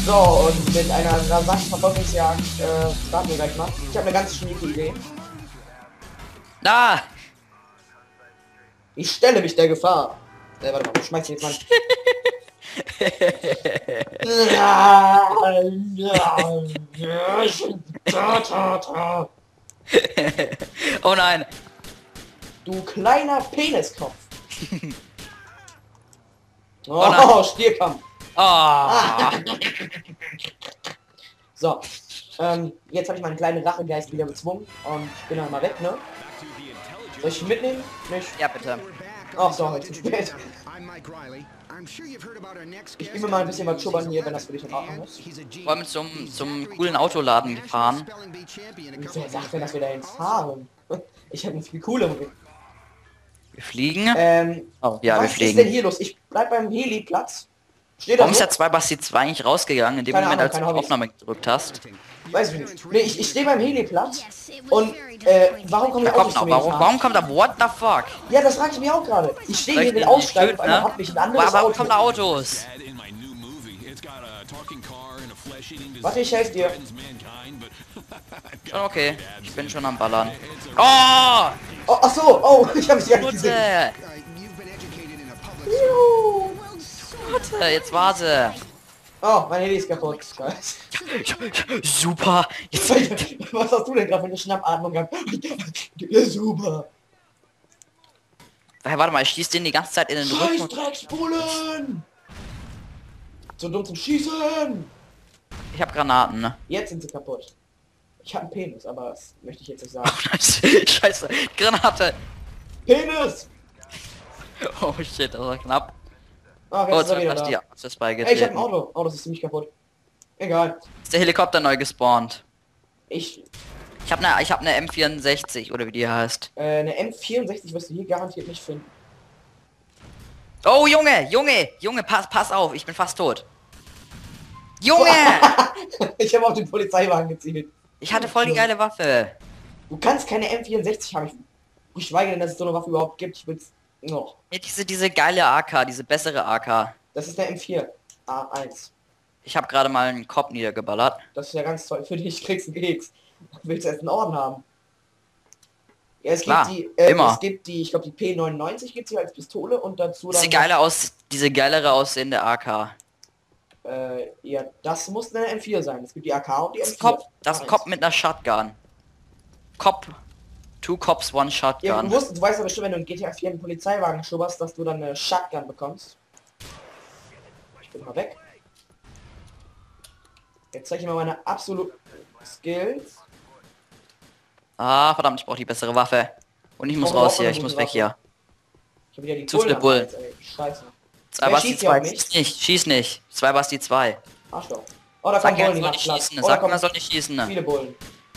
So, und mit einer rasanten Verfolgungsjagd starten wir gleich mal. Ich habe eine ganz schnieke Idee. Ah! Ich stelle mich der Gefahr. Warte mal, ich schmeiß ihn jetzt mal. Oh nein! Du kleiner Peniskopf. Oh nein. Oh, Stierkampf. Ah! So, jetzt habe ich meinen kleinen Rachegeist wieder bezwungen und ich bin dann mal weg, ne? Soll ich ihn mitnehmen? Nicht? Ja, bitte. Ach so, jetzt zu spät. Ich will mir mal ein bisschen was schubbern hier, wenn das für dich in Ordnung ist. Wollen wir zum coolen Autoladen fahren? Wer sagt denn, dass wir dahin fahren? Ich habe einen viel cooleren Weg. Wir fliegen? Oh, ja, wir Was ist fliegen. denn hier los? Ich bleib beim Heli-Platz. Steht da Warum ist so? der 2 Basti 2 eigentlich rausgegangen, in dem Keine Moment, Ahnung, als du keine die Hobbys. Aufnahme gedrückt hast? Weiß ich nicht. Nee, ich stehe beim Heli-Platz und warum kommen Da die Autos kommt zu noch, mir gefahren? warum kommt da what the fuck? Ja, das frage ich mich auch gerade. Ich stehe Soll hier, ich will den aussteigen, töten, auf einmal ne? hat mich ein anderes Warum Auto. kommen da Autos? Warte, ich helfe dir. Schon okay. Ich bin schon am Ballern. Oh! Oh, ach so, oh, ich habe es gar nicht gesehen. Mutter! Mutter, jetzt warte. Oh, mein Heli ist kaputt. Scheiße. Super. Jetzt, Was hast du denn gerade für eine Schnappatmung gehabt? Ja, super. hey, warte mal, ich schieß den die ganze Zeit in den Rücken. Scheiß Drecksbullen! So dumm zum Schießen! Ich habe Granaten, ne? Jetzt sind sie kaputt. Ich habe einen Penis, aber das möchte ich jetzt nicht sagen. Scheiße, Granate. Penis! Oh shit, das war knapp. Ah, Oh, jetzt ist er wieder das da. die das Ey, ich habe ein beigetreten. Auto. Oh, das ist ziemlich kaputt. Egal. Ist der Helikopter neu gespawnt? Ich, Ich hab ne M64 oder wie die heißt. eine M64 wirst du hier garantiert nicht finden. Oh Junge, pass auf, ich bin fast tot. Junge! Ich habe auf den Polizeiwagen gezielt. Ich hatte voll die geile Waffe. Du kannst keine M64 haben. Ich schweige denn, dass es so eine Waffe überhaupt gibt. Ich will's noch. Ja, diese geile AK, diese bessere AK. Das ist der M4 A1. Ich habe gerade mal einen Kopf niedergeballert. Das ist ja ganz toll. Für dich kriegst du einen Keks. Willst du erst einen Orden haben? Ja, es Klar, gibt immer. es gibt die, ich glaube die P99 gibt es als Pistole und dazu dann Diese geilere aussehende AK. ja, das muss eine M4 sein. Es gibt die AK und die Das M4. Kopf, Kopf mit einer Shotgun. Kopf. Two Cops, one Ja, Shotgun. du weißt ja bestimmt, wenn du in GTA 4 einen Polizeiwagen schubberst, dass du dann eine Shotgun bekommst. Ich bin mal weg. Jetzt zeige ich mal meine absoluten Skills. Ah, verdammt, ich brauche die bessere Waffe. Und ich muss brauche raus auch hier, eine ich muss gute weg hier. Ich habe wieder die Zu viele Bullen am Bullen. Hals, ey. Scheiße. 2 Wer Basti schießt hier auf 2, mich? schieß nicht, schieß nicht. 2 Basti 2. Arschloch. Oh, da Sag kommen ja, Bullen, die soll machen nicht Platz. schießen, Oh, da sag mal, kommen soll nicht schießen. viele Bullen.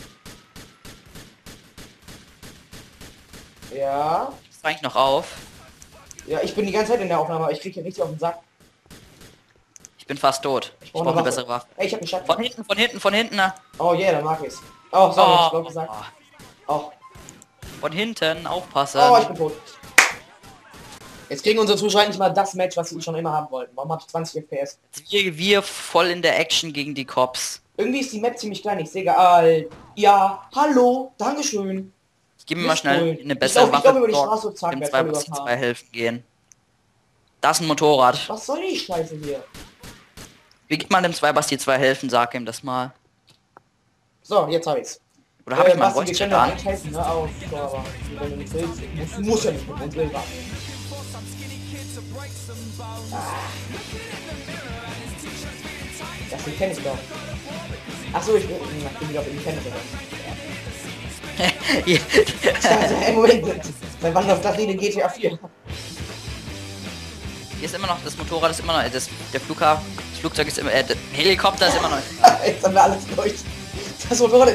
Ja. Ist eigentlich noch auf. Ja, ich bin die ganze Zeit in der Aufnahme, aber ich krieg hier richtig auf den Sack. Ich bin fast tot. Ich brauch brauche eine eine bessere Waffe. Ey, ich hab einen Shotgun. Von hinten. Ne? Oh yeah, da mag ich's. Oh, sorry, hab ich Oh, glaub gesagt. Oh. von hinten, aufpassen. Oh, ich bin tot. Jetzt kriegen unsere Zuschauer nicht mal das Match, was sie schon immer haben wollten. Warum hab ich 20 FPS? Wir voll in der Action gegen die Cops. Irgendwie ist die Map ziemlich klein, ich sehe gar... Ja, hallo, dankeschön. Ich gebe mir mal Ist schnell cool. eine bessere Ich Waffe. glaub, über die bevor Straße und zack, dem werd 2 voll Basti überfahren. 2 helfen gehen. Das ist ein Motorrad. Was soll die Scheiße hier? Wie geht man dem 2 Basti 2 helfen? Sag ihm das mal. So, jetzt hab ich's. Oder habe ich mal Basti, wir Voice können Chat ja an? eigentlich helfen, ne? Auf, aber wenn du nicht willst, du musst ja nicht mit uns will. Das ist ein Tennisball. Achso, ich bin wieder auf dem Tennis. Also, hey, Moment, wir waren auf das Lied in GTA 4. Hier ist immer noch, das Motorrad ist immer noch, das Flugzeug ist immer, der Helikopter ist immer noch. Jetzt haben wir alles durch. Das Motorrad,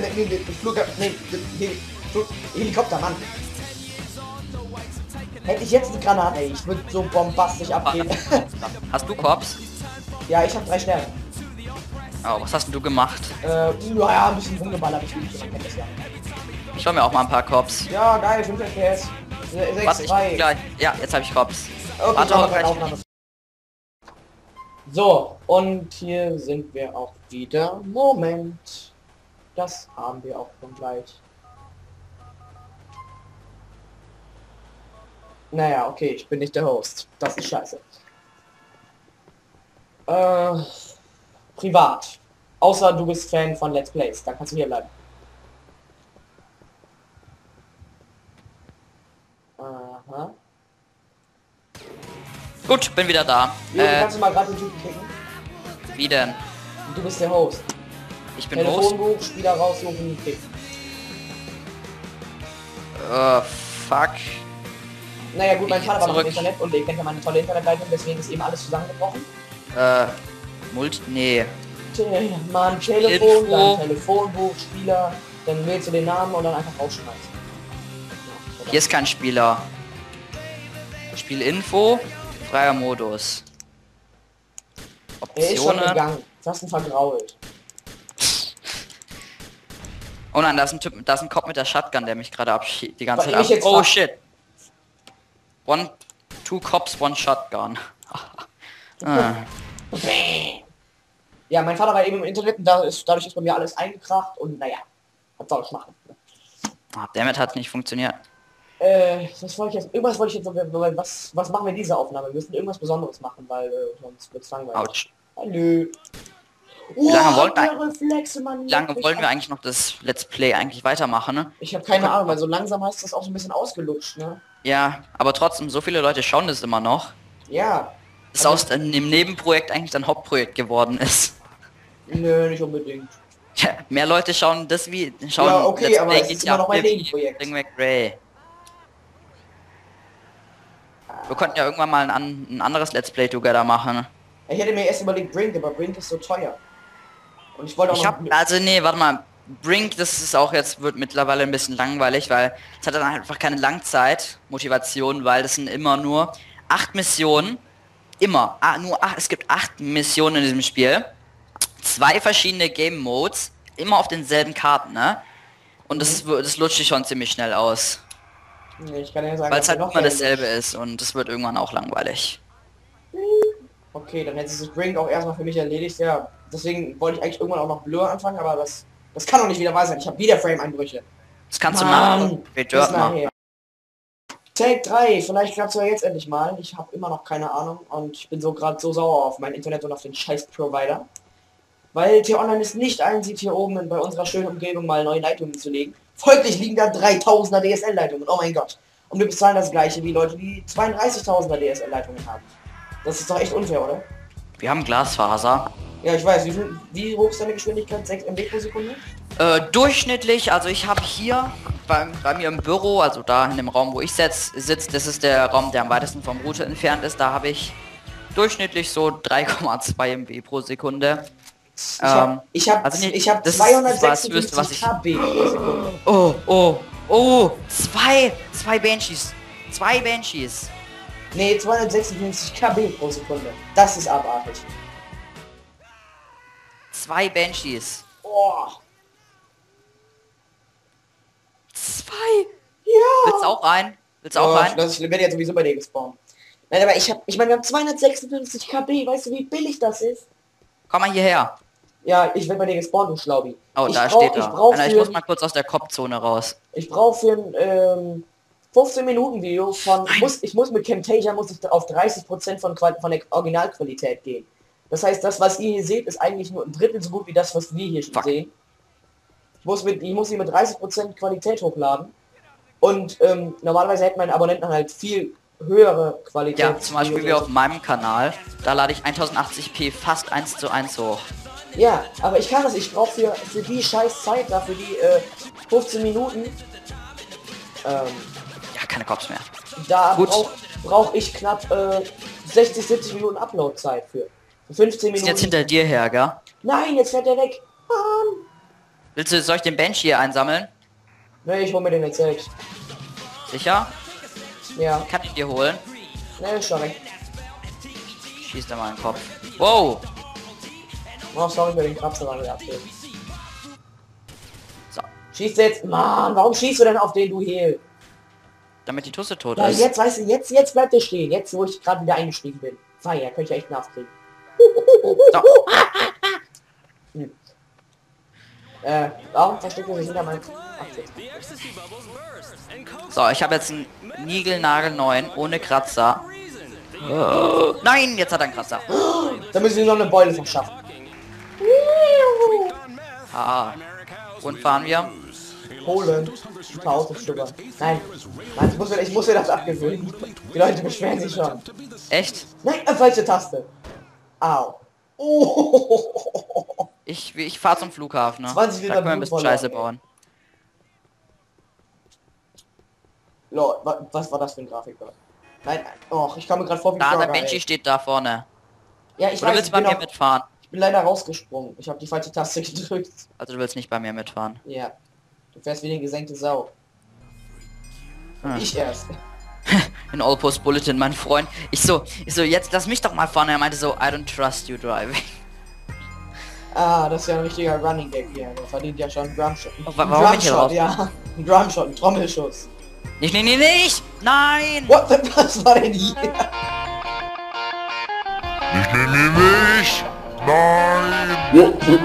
Helikopter, Mann. Hätte ich jetzt eine Granate, ey, ich würde so bombastisch abgehen. Hast du Cops? Ja, ich habe 3 Sterne. Oh, was hast denn du gemacht? Ja, ein bisschen rumgeballert, ich will schon, man kennt das ja. Ich hol mir auch mal ein paar Cops. Ja, geil, 5 FPS. 6, Was, ich 3. gleich. Ja, jetzt habe ich Cops. Okay, Warte, ich mach mal gleich. Aufnahme. So, und hier sind wir auch wieder. Moment. Das haben wir auch schon gleich. Naja, okay, ich bin nicht der Host. Das ist scheiße. Privat. Außer du bist Fan von Let's Plays. Dann kannst du hier bleiben. Aha. Gut, bin wieder da. Jo, kannst du mal gerade den Typen klicken? Wie denn? Du bist der Host. Ich bin Host. Telefonbuch, Spieler raussuchen, klicken. Fuck. Naja gut, mein Ich Vater war noch im zurück. Internet und ich denke mal eine tolle Internetleitung, deswegen ist eben alles zusammengebrochen. Nee. Mann, Telefon, Info. dann Telefonbuch, Spieler, dann wählst du den Namen und dann einfach rausschmeißen. Ja, Hier ist kein Spieler. Spielinfo, freier Modus. er ist schon Optionen. gegangen. Tasten vergrault. Oh nein, da ist ein Typ, da ist ein Kopf mit der Shotgun, der mich gerade die ganze Weil Zeit ich jetzt Oh frag- shit. Two cops, one shotgun. Ja, mein Vater war eben im Internet und dadurch ist bei mir alles eingekracht und naja, was soll ich machen? Damit hat nicht funktioniert. Was wollte ich jetzt? Irgendwas wollte ich jetzt noch, was machen wir in dieser Aufnahme? Wir müssen irgendwas Besonderes machen, weil sonst wird's langweilig. Autsch. Hallo. Wie lange wollten der Reflexe, Mann, Wie lange leck mich wollen wir an. eigentlich noch das Let's Play eigentlich weitermachen, ne? Ich habe keine Ahnung, weil so langsam heißt das auch so ein bisschen ausgelutscht, ne? Ja, aber trotzdem, so viele Leute schauen das immer noch. Ja. Das aus dem Nebenprojekt eigentlich dann Hauptprojekt geworden ist. Nö, nicht unbedingt. Ja, mehr Leute schauen das wie schauen Ja, okay, Let's aber Play es ist immer noch mein wie Nebenprojekt. Bring McRae. Wir konnten ja irgendwann mal ein anderes Let's Play Together machen. Ich hätte mir erst überlegt Brink, aber Brink ist so teuer. Und ich wollte auch Ich noch... hab, also nee, warte mal. Brink, das ist auch jetzt, wird mittlerweile ein bisschen langweilig, weil es hat dann einfach keine Langzeitmotivation, weil das sind immer nur 8 Missionen. Immer. Es gibt 8 Missionen in diesem Spiel. 2 verschiedene Game Modes. Immer auf denselben Karten, ne? Und das lutscht sich schon ziemlich schnell aus. Nee, ich kann ja sagen, Weil dass es halt wir noch immer mehr- dasselbe ist und das wird irgendwann auch langweilig. Okay, dann hätte sich Brink auch erstmal für mich erledigt, ja. Deswegen wollte ich eigentlich irgendwann auch noch Blur anfangen, aber das kann doch nicht wieder wahr sein. Ich habe wieder Frame-Einbrüche. Das kannst du Mann, machen. bis Dirt machen. nachher. Take 3, vielleicht klappt's ja jetzt endlich mal. Ich habe immer noch keine Ahnung und ich bin so gerade so sauer auf mein Internet und auf den scheiß Provider. Weil T-Online es nicht einsieht, hier oben bei unserer schönen Umgebung mal neue Leitungen zu legen. Folglich liegen da 3000er DSL-Leitungen. Oh mein Gott. Und wir bezahlen das gleiche wie Leute, die 32.000er DSL-Leitungen haben. Das ist doch echt unfair, oder? Wir haben Glasfaser. Ja, ich weiß. Wie hoch ist deine Geschwindigkeit? 6 MB pro Sekunde? Durchschnittlich, also ich habe hier bei mir im Büro, also da in dem Raum, wo ich sitze, das ist der Raum, der am weitesten vom Router entfernt ist, da habe ich durchschnittlich so 3,2 MB pro Sekunde. Ich habe also nicht- ich hab das ist das 256 Höchste, was ich- KB pro Sekunde. Oh, zwei Banshees. 2 Banshees. Nee, 256 KB pro Sekunde. Das ist abartig. 2 Banshees. Oh, 2. ja. Willst du auch rein? Willst du auch rein? Ich werde jetzt sowieso bei dir gespawnt. Nein, aber ich meine, wir haben 256 KB. Weißt du, wie billig das ist? Komm mal hierher. Ja, ich werde bei dir gespawnt, du Schlaubi. Oh, Ich da brauch- steht ich er. brauch Alter, ich für- muss mal kurz aus der Kopfzone raus. Ich brauche für ein 15 Minuten Video von ich muss mit Camtasia muss ich auf 30% von der Originalqualität gehen. Das heißt, das was ihr hier seht, ist eigentlich nur ein Drittel so gut wie das, was wir hier schon Fuck. sehen. Ich muss sie mit 30% Qualität hochladen. Und normalerweise hätten meine Abonnenten halt viel höhere Qualität. Ja, zum Beispiel wie auf meinem Kanal. Da lade ich 1080p fast 1:1 hoch. Ja, aber ich kann das, ich brauche für die scheiß Zeit da, für die 15 Minuten, Ja, keine Cops mehr. da Gut. brauch ich knapp 60, 70 Minuten Upload-Zeit für. Für 15 Wir sind Minuten. jetzt hinter dir her, gell? Nein, jetzt fährt er weg. Mann. Soll ich den Bench hier einsammeln? Ne, ich hol mir den jetzt selbst. Sicher? Ja, Kann ich dir holen? ne, ist schon recht. Schießt er mal in den Kopf. Wow! Oh, sorry für den Krabser, weil wir abgeben. So, Schießt jetzt. Mann, warum schießt du denn auf den du hier? damit die Tusse tot Ja, ist. jetzt weißt du, jetzt bleibt er stehen. Jetzt, wo ich gerade wieder eingestiegen bin. Feier, könnte ich echt nachkriegen. So. Warum versteckt er sich hinter meinem... Ach, jetzt. So, ich habe jetzt einen niegelnagelneuen, ohne Kratzer. Nein, jetzt hat er einen Kratzer. Da müssen wir noch eine Beule verschaffen. Ah. Und fahren wir? Polen. Ein paar Autos stöbern. Nein. Nein, ich muss mir das abgewöhnen. Die Leute beschweren sich schon. Echt? Nein, falsche Taste. Au. Oh. Ich fahre zum Flughafen, ne? 20 Liter Da können wir ein bisschen Blut Scheiße verloren, bauen. Lord, was war das für ein Grafiker? Nein, oh, ich kam mir gerade vor wie Da, der Frogger, Benji ey. steht da vorne. Ja, ich Oder weiß, willst du bei mir mitfahren? ich bin leider rausgesprungen. Ich habe die falsche Taste gedrückt. Also du willst nicht bei mir mitfahren. Ja. Du fährst wie eine gesenkte Sau. Hm. Ich erst. In All Post Bulletin, mein Freund. Ich so, jetzt lass mich doch mal fahren. Er meinte so, I don't trust you driving. Ah, das ist ja ein richtiger Running Gag hier. Der verdient ja schon einen Drumshot. Warum bin ich hier raus? Ja. Ein Drumshot, ein Trommelschuss. Nicht! Nein! What the, was war denn hier? Nicht! Nein! What the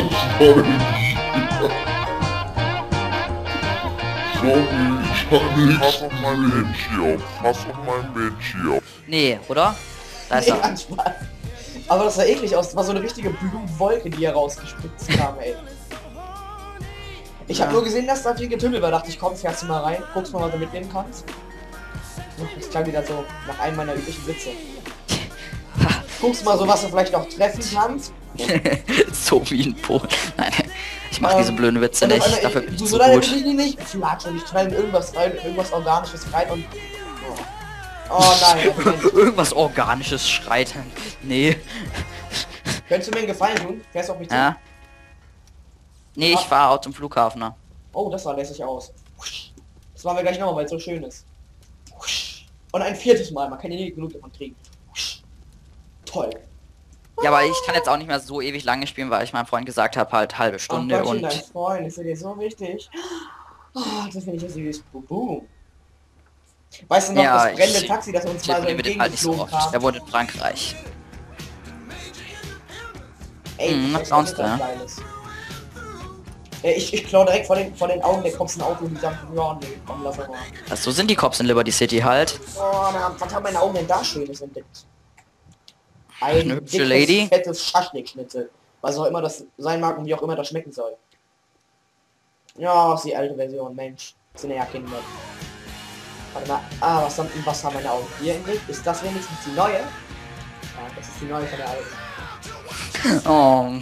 Sorry, pass auf mein Benchi auf. Pass auf mein Benchi auf. Nee, oder? Da ist Nee, er. ganz Spaß. Aber das sah eklig aus. Das war so eine richtige Blutwolke, die hier rausgespritzt kam, ey. Ich habe nur gesehen, dass da viel Getümmel war. Dachte ich, komm, fährst du mal rein, guckst mal, was du mitnehmen kannst. Das klang wieder so nach einem meiner üblichen Witze. Guckst mal so, was du vielleicht noch treffen kannst. So wie ein Polen. Nein, ich mache diese blöden Witze Und auf nicht. einmal, Dafür bin ich du zu so leider gut. nicht flatsch und ich knall in irgendwas rein, irgendwas Organisches rein und... Oh nein, Irgendwas Organisches schreit. Nee. könntest du mir einen Gefallen tun? Fährst du auf mich zu? Ja? Nee, ich fahre auch zum Flughafen. Ne? Oh, das sah lässig aus. Das machen wir gleich nochmal, weil es so schön ist. Und ein viertes Mal, man kann ja nie genug davon kriegen. Toll. Ja, aber ich kann jetzt auch nicht mehr so ewig lange spielen, weil ich meinem Freund gesagt habe, halt halbe Stunde Gottchen, dein und... Freund, ist dir so wichtig. Oh, das finde ich ja süß. Bubu. Weißt du noch, Ja, das brennende ich Taxi, das uns mal so telefoniere mit dem halt nicht so entgegengeflogen oft. kam? Er wohnt in Frankreich. Ey, was das sonst, ist was ja? Geiles. Ich klau direkt vor den Augen der Cops ein Auto und die sagen, ja, nee, komm, lass mal. So sind die Cops in Liberty City halt. Oh, na, was haben meine Augen denn da Schönes entdeckt? Ein Eine hübsche dickes, Lady. fettes Schaschlik-Schnitzel. Was auch immer das sein mag und wie auch immer das schmecken soll. Ja, ist die alte Version, Mensch. Das sind ja Kinder. Warte mal, was haben meine Augen hier entdeckt? Ist das wenigstens die neue? Ja, das ist die neue von der alten. Oh.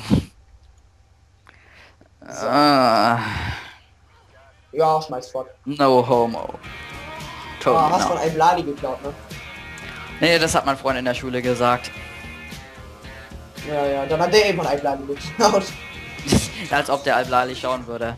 So. Ah, Ja, schmeiß fort. no homo. Totally Ah, hast not. von einem Lali geklaut, ne? Nee, das hat mein Freund in der Schule gesagt. Ja, ja, dann hat der eben von einem Lali geklaut. Als ob der Alblali schauen würde.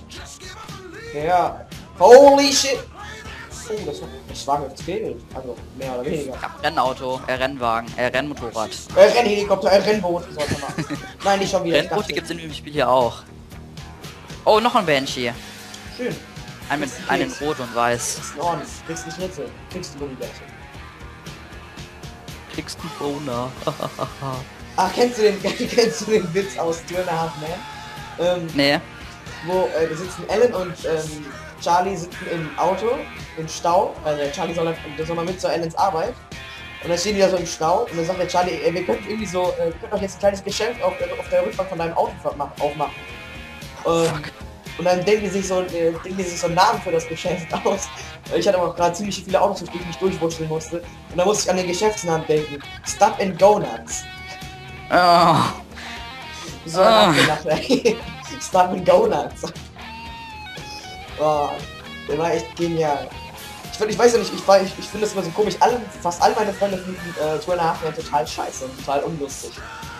Ja. Holy shit! Oh, das war jetzt Bild. Also, mehr oder weniger. Rennauto, Rennwagen, Rennmotorrad. Rennhelikopter, Rennboot, sollte man. Nein, nicht schon wieder. ich Rennboote dachte- gibt es in dem Spiel hier auch. Oh, noch ein Banshee. Schön. Einen in Rot und Weiß. Das ist in Ordnung. Kriegst einen Schnitzel. Kriegst du Gummibärchen. Kriegst du Boner. Ach, kennst du den Witz aus Two and a Half Men? Nee. Wo da sitzen Ellen und Charlie sitzen im Auto, im Stau, weil der Charlie soll mal mit zur Ellens Arbeit. Und dann stehen die da so im Stau und dann sagt der Charlie, ey, wir könnten irgendwie so, wir könnten doch jetzt ein kleines Geschäft auf der Rückbank von deinem Auto aufmachen. Und dann denken die sich so einen Namen für das Geschäft aus. Ich hatte aber auch gerade ziemlich viele Autos, durch die ich mich durchwurschteln musste. Und dann musste ich an den Geschäftsnamen denken. Stop and Go Nuts. Oh. So nachgedacht, ey. Stop and Go Nuts. Oh, der war echt genial. Ich weiß ja nicht, ich finde das immer so komisch. Fast alle meine Freunde finden Two and a Half Men total scheiße und total unlustig.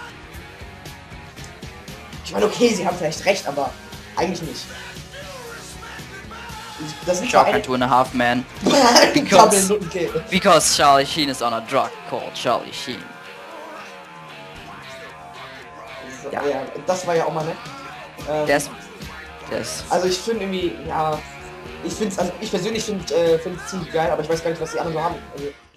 Ich meine, okay, sie haben vielleicht recht, aber eigentlich nicht. Das sind Ich auch kein Two and a Half Man. Because Because Charlie Sheen is on a drug called Charlie Sheen. ja. Das war ja auch mal nett. Der ist... Also ich finde irgendwie, ja, ich persönlich finde es ziemlich geil, aber ich weiß gar nicht, was die anderen so haben. Also,